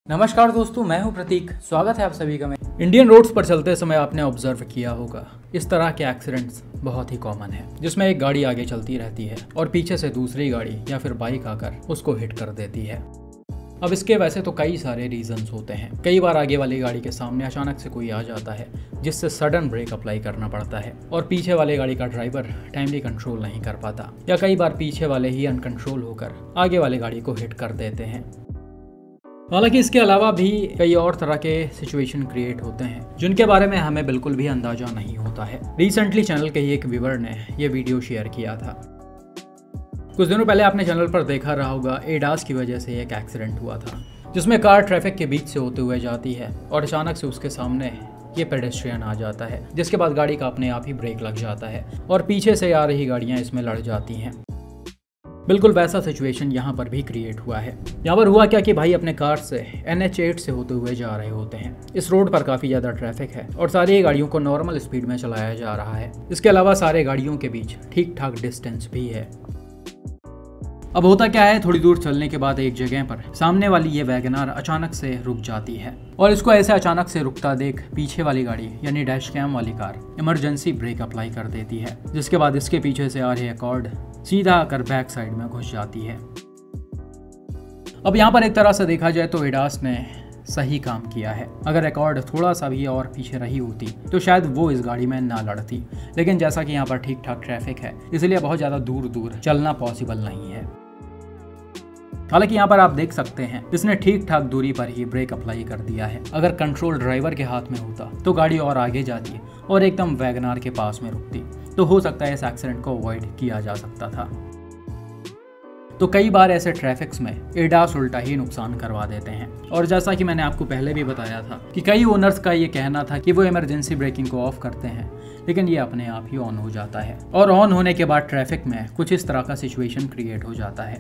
नमस्कार दोस्तों, मैं हूं प्रतीक। स्वागत है आप सभी का। मैं इंडियन रोड्स पर चलते समय आपने ऑब्जर्व किया होगा, इस तरह के एक्सीडेंट्स बहुत ही कॉमन है, जिसमें एक गाड़ी आगे चलती रहती है और पीछे से दूसरी गाड़ी या फिर बाइक आकर उसको हिट कर देती है। अब इसके वैसे तो कई सारे रीजंस होते हैं। कई बार आगे वाली गाड़ी के सामने अचानक से कोई आ जाता है जिससे सडन ब्रेक अप्लाई करना पड़ता है और पीछे वाले गाड़ी का ड्राइवर टाइमली कंट्रोल नहीं कर पाता, या कई बार पीछे वाले ही अनकंट्रोल होकर आगे वाली गाड़ी को हिट कर देते हैं। हालांकि इसके अलावा भी कई और तरह के सिचुएशन क्रिएट होते हैं जिनके बारे में हमें बिल्कुल भी अंदाजा नहीं होता है। रिसेंटली चैनल के ही एक व्यूअर ने ये वीडियो शेयर किया था। कुछ दिनों पहले आपने चैनल पर देखा रहा होगा, एडास की वजह से एक एक्सीडेंट हुआ था जिसमें कार ट्रैफिक के बीच से होते हुए जाती है और अचानक से उसके सामने ये पेडेस्ट्रियन आ जाता है, जिसके बाद गाड़ी का अपने आप ही ब्रेक लग जाता है और पीछे से आ रही गाड़ियां इसमें लड़ जाती हैं। बिल्कुल वैसा सिचुएशन यहाँ पर भी क्रिएट हुआ है। यहाँ पर हुआ क्या कि भाई अपने कार से NH8 से होते हुए जा रहे होते हैं। इस रोड पर काफ़ी ज़्यादा ट्रैफिक है और सारी गाड़ियों को नॉर्मल स्पीड में चलाया जा रहा है। इसके अलावा सारे गाड़ियों के बीच ठीक ठाक डिस्टेंस भी है। अब होता क्या है, थोड़ी दूर चलने के बाद एक जगह पर सामने वाली ये वैगनार अचानक से रुक जाती है और इसको ऐसे अचानक से रुकता देख पीछे वाली गाड़ी यानी डैश कैम वाली कार इमरजेंसी ब्रेक अप्लाई कर देती है, जिसके बाद इसके पीछे से आ रही अकॉर्ड सीधा आकर बैक साइड में घुस जाती है। अब यहाँ पर एक तरह से देखा जाए तो एडास ने सही काम किया है। अगर अकॉर्ड थोड़ा सा भी और पीछे रही होती तो शायद वो इस गाड़ी में ना लड़ती, लेकिन जैसा कि यहाँ पर ठीक ठाक ट्रैफिक है इसलिए बहुत ज़्यादा दूर दूर चलना पॉसिबल नहीं है। हालांकि यहाँ पर आप देख सकते हैं इसने ठीक ठाक दूरी पर ही ब्रेक अप्लाई कर दिया है। अगर कंट्रोल ड्राइवर के हाथ में होता तो गाड़ी और आगे जाती और एकदम वैगनार के पास में रुकती, तो हो सकता है इस एक्सीडेंट को अवॉइड किया जा सकता था। तो कई बार ऐसे ट्रैफिक्स में एडास उल्टा ही नुकसान करवा देते हैं। और जैसा कि मैंने आपको पहले भी बताया था कि कई ओनर्स का ये कहना था कि वो इमरजेंसी ब्रेकिंग को ऑफ करते हैं, लेकिन ये अपने आप ही ऑन हो जाता है और ऑन होने के बाद ट्रैफिक में कुछ इस तरह का सिचुएशन क्रिएट हो जाता है।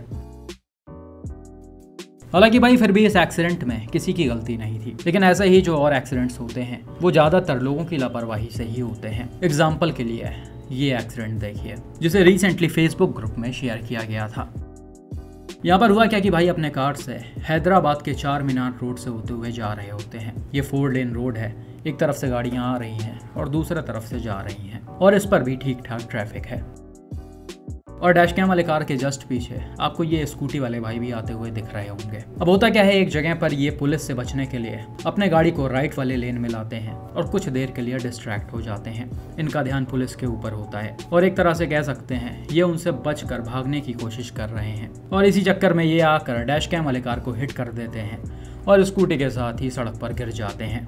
हालांकि भाई फिर भी इस एक्सीडेंट में किसी की गलती नहीं थी, लेकिन ऐसे ही जो और एक्सीडेंट्स होते हैं वो ज़्यादातर लोगों की लापरवाही से ही होते हैं। एग्जाम्पल के लिए ये एक्सीडेंट देखिए जिसे रिसेंटली फेसबुक ग्रुप में शेयर किया गया था। यहाँ पर हुआ क्या कि भाई अपने कार से हैदराबाद के चार मीनार रोड से होते हुए जा रहे होते हैं। ये 4 लेन रोड है, एक तरफ से गाड़ियाँ आ रही हैं और दूसरी तरफ से जा रही हैं और इस पर भी ठीक ठाक ट्रैफिक है। और डैश कैम वाले कार के जस्ट पीछे आपको ये स्कूटी वाले भाई भी आते हुए दिख रहे होंगे। अब होता क्या है, एक जगह पर ये पुलिस से बचने के लिए अपने गाड़ी को राइट वाले लेन में लाते हैं और कुछ देर के लिए डिस्ट्रैक्ट हो जाते हैं। इनका ध्यान पुलिस के ऊपर होता है और एक तरह से कह सकते हैं ये उनसे बचकर भागने की कोशिश कर रहे हैं और इसी चक्कर में ये आकर डैश कैम वाले कार को हिट कर देते हैं और स्कूटी के साथ ही सड़क पर गिर जाते हैं।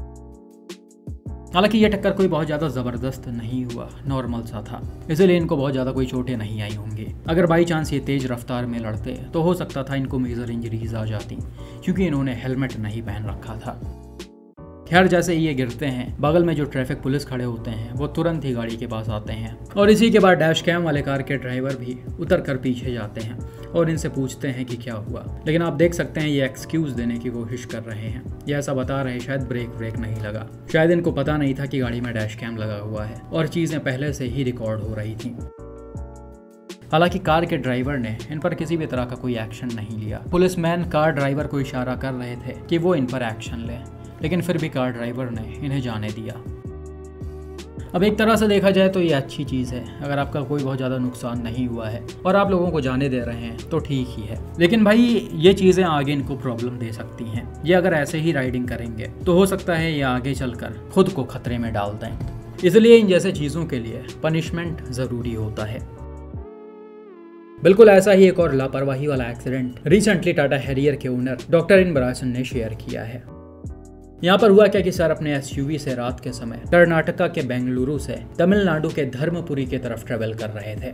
हालांकि ये टक्कर कोई बहुत ज़्यादा ज़बरदस्त नहीं हुआ, नॉर्मल सा था, इसलिए इनको बहुत ज़्यादा कोई चोटें नहीं आई होंगी। अगर बाई चांस ये तेज़ रफ्तार में लड़ते तो हो सकता था इनको मेजर इंजरीज आ जाती, क्योंकि इन्होंने हेलमेट नहीं पहन रखा था। खैर, जैसे ही ये गिरते हैं बगल में जो ट्रैफिक पुलिस खड़े होते हैं वो तुरंत ही गाड़ी के पास आते हैं और इसी के बाद डैश कैम वाले कार के ड्राइवर भी उतर कर पीछे जाते हैं और इनसे पूछते हैं कि क्या हुआ। लेकिन आप देख सकते हैं ये एक्सक्यूज़ देने की कोशिश कर रहे हैं। ये ऐसा बता रहे हैं शायद ब्रेक नहीं लगा, शायद इनको पता नहीं था कि गाड़ी में डैश कैम लगा हुआ है और चीज़ें पहले से ही रिकॉर्ड हो रही थी। हालांकि कार के ड्राइवर ने इन पर किसी भी तरह का कोई एक्शन नहीं लिया। पुलिसमैन कार ड्राइवर को इशारा कर रहे थे कि वो इन पर एक्शन लें, लेकिन फिर भी कार ड्राइवर ने इन्हें जाने दिया। अब एक तरह से देखा जाए तो ये अच्छी चीज़ है, अगर आपका कोई बहुत ज़्यादा नुकसान नहीं हुआ है और आप लोगों को जाने दे रहे हैं तो ठीक ही है। लेकिन भाई ये चीज़ें आगे इनको प्रॉब्लम दे सकती हैं। ये अगर ऐसे ही राइडिंग करेंगे तो हो सकता है ये आगे चलकर खुद को खतरे में डाल दें। इसलिए इन जैसे चीज़ों के लिए पनिशमेंट ज़रूरी होता है। बिल्कुल ऐसा ही एक और लापरवाही वाला एक्सीडेंट रिसेंटली टाटा हैरियर के ओनर डॉक्टर इनबरासन ने शेयर किया है। यहाँ पर हुआ क्या कि सर अपने SUV से रात के समय कर्नाटका के बेंगलुरु से तमिलनाडु के धर्मपुरी की तरफ ट्रेवल कर रहे थे।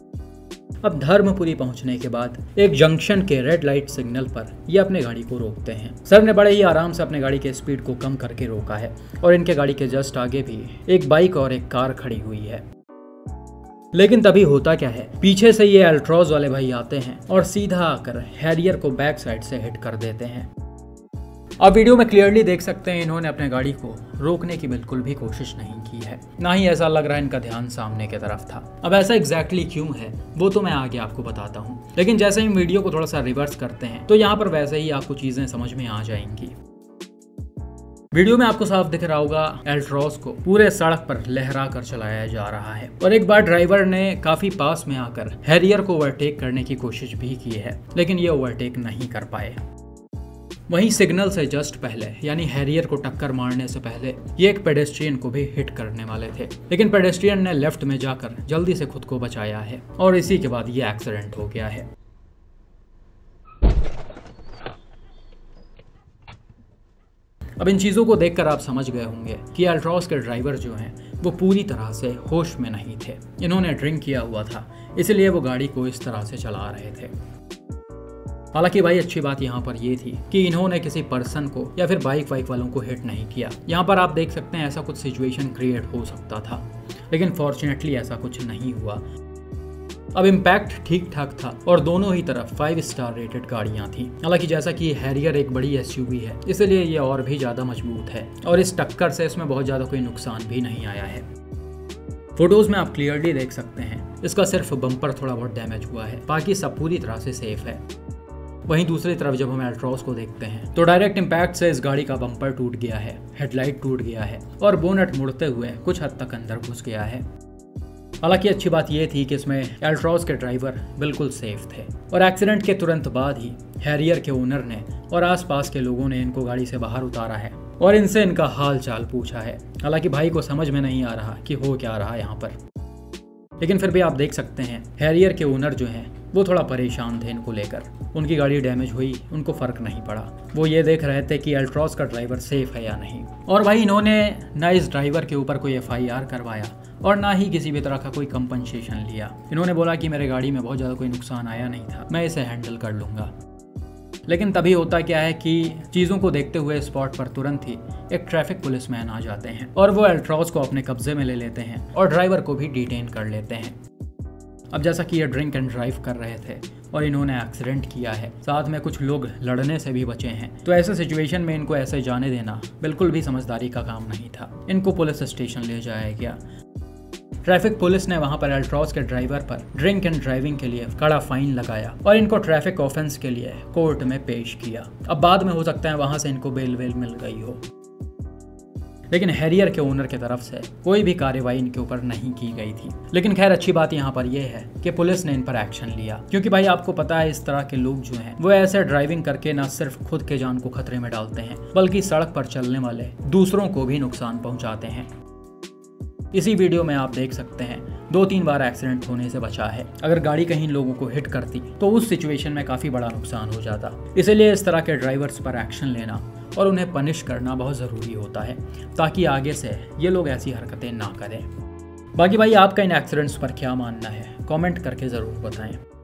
अब धर्मपुरी पहुंचने के बाद एक जंक्शन के रेड लाइट सिग्नल पर ये अपने गाड़ी को रोकते हैं। सर ने बड़े ही आराम से अपने गाड़ी के स्पीड को कम करके रोका है और इनके गाड़ी के जस्ट आगे भी एक बाइक और एक कार खड़ी हुई है। लेकिन तभी होता क्या है, पीछे से ये अल्ट्रॉज वाले भाई आते हैं और सीधा आकर हैरियर को बैक साइड से हिट कर देते हैं। आप वीडियो में क्लियरली देख सकते हैं इन्होंने अपने गाड़ी को रोकने की बिल्कुल भी कोशिश नहीं की है, ना ही ऐसा लग रहा है इनका ध्यान सामने की तरफ था। अब ऐसा एग्जैक्टली क्यों है वो तो मैं आगे आपको बताता हूँ, लेकिन जैसे हम वीडियो को थोड़ा सा रिवर्स करते हैं तो यहाँ पर वैसे ही आपको चीजें समझ में आ जाएंगी। वीडियो में आपको साफ दिख रहा होगा एल्ट्रॉस को पूरे सड़क पर लहरा कर चलाया जा रहा है और एक बार ड्राइवर ने काफी पास में आकर हैरियर को ओवरटेक करने की कोशिश भी की है, लेकिन ये ओवरटेक नहीं कर पाए। वहीं सिग्नल से जस्ट पहले यानी हैरियर को टक्कर मारने से पहले ये एक पेडेस्ट्रियन को भी हिट करने वाले थे, लेकिन पेडेस्ट्रियन ने लेफ्ट में जाकर जल्दी से खुद को बचाया है और इसी के बाद ये एक्सीडेंट हो गया है। अब इन चीज़ों को देखकर आप समझ गए होंगे कि एल्ट्रॉस के ड्राइवर जो हैं वो पूरी तरह से होश में नहीं थे। इन्होंने ड्रिंक किया हुआ था, इसलिए वो गाड़ी को इस तरह से चला रहे थे। हालांकि भाई अच्छी बात यहाँ पर ये थी कि इन्होंने किसी पर्सन को या फिर बाइक वालों को हिट नहीं किया। यहाँ पर आप देख सकते हैं ऐसा कुछ सिचुएशन क्रिएट हो सकता था, लेकिन फॉर्चुनेटली ऐसा कुछ नहीं हुआ। अब इम्पैक्ट ठीक ठाक था और दोनों ही तरफ 5 स्टार रेटेड गाड़ियां थी। हालांकि जैसा कि हैरियर एक बड़ी एसयूवी है, इसलिए ये और भी ज़्यादा मजबूत है और इस टक्कर से इसमें बहुत ज़्यादा कोई नुकसान भी नहीं आया है। फोटोज में आप क्लियरली देख सकते हैं इसका सिर्फ बम्पर थोड़ा बहुत डैमेज हुआ है, बाकी सब पूरी तरह से सेफ है। वहीं दूसरी तरफ जब हम एल्ट्रॉस को देखते हैं तो डायरेक्ट इम्पैक्ट से इस गाड़ी का बम्पर टूट गया है, हेडलाइट टूट गया है और बोनट मुड़ते हुए कुछ हद तक अंदर घुस गया है। हालांकि अच्छी बात यह थी कि इसमें एल्ट्रॉस के ड्राइवर बिल्कुल सेफ थे और एक्सीडेंट के तुरंत बाद ही हैरियर के ओनर ने और आसपास के लोगों ने इनको गाड़ी से बाहर उतारा है और इनसे इनका हाल चाल पूछा है। हालांकि भाई को समझ में नहीं आ रहा कि हो क्या रहा है यहाँ पर, लेकिन फिर भी आप देख सकते हैं हैरियर के ओनर जो हैं वो थोड़ा परेशान थे इनको लेकर। उनकी गाड़ी डैमेज हुई, उनको फर्क नहीं पड़ा, वो ये देख रहे थे कि एल्ट्रॉस का ड्राइवर सेफ है या नहीं। और भाई इन्होंने ना इस ड्राइवर के ऊपर कोई FIR करवाया और ना ही किसी भी तरह का कोई कंपनसेशन लिया। इन्होंने बोला कि मेरे गाड़ी में बहुत ज़्यादा कोई नुकसान आया नहीं था, मैं इसे हैंडल कर लूँगा। लेकिन तभी होता क्या है कि चीज़ों को देखते हुए स्पॉट पर तुरंत ही एक ट्रैफिक पुलिसमैन आ जाते हैं और वो एल्ट्रॉस को अपने कब्जे में ले लेते हैं और ड्राइवर को भी डिटेन कर लेते हैं। अब जैसा कि ये ड्रिंक एंड ड्राइव कर रहे थे और इन्होंने एक्सीडेंट किया है, साथ में कुछ लोग लड़ने से भी बचे हैं, तो ऐसे सिचुएशन में इनको ऐसे जाने देना बिल्कुल भी समझदारी का काम नहीं था। इनको पुलिस स्टेशन ले जाया गया। ट्रैफिक पुलिस ने वहां पर एल्ट्रॉस के ड्राइवर पर ड्रिंक एंड ड्राइविंग के लिए कड़ा फाइन लगाया और इनको ट्रैफिक ऑफेंस के लिए कोर्ट में पेश किया। अब बाद में हो सकता है वहां से इनको बेल वेल मिल गई हो, लेकिन हैरियर के ओनर की तरफ से कोई भी कार्रवाई इनके ऊपर नहीं की गई थी। लेकिन खैर अच्छी बात यहाँ पर यह है कि पुलिस ने इन पर एक्शन लिया, क्योंकि भाई आपको पता है इस तरह के लोग जो हैं वो ऐसे ड्राइविंग करके ना सिर्फ खुद के जान को खतरे में डालते हैं, बल्कि सड़क पर चलने वाले दूसरों को भी नुकसान पहुंचाते हैं। इसी वीडियो में आप देख सकते हैं 2-3 बार एक्सीडेंट होने से बचा है। अगर गाड़ी कहीं लोगों को हिट करती तो उस सिचुएशन में काफ़ी बड़ा नुकसान हो जाता। इसलिए इस तरह के ड्राइवर्स पर एक्शन लेना और उन्हें पनिश करना बहुत ज़रूरी होता है, ताकि आगे से ये लोग ऐसी हरकतें ना करें। बाकी भाई आपका इन एक्सीडेंट्स पर क्या मानना है, कमेंट करके ज़रूर बताएं।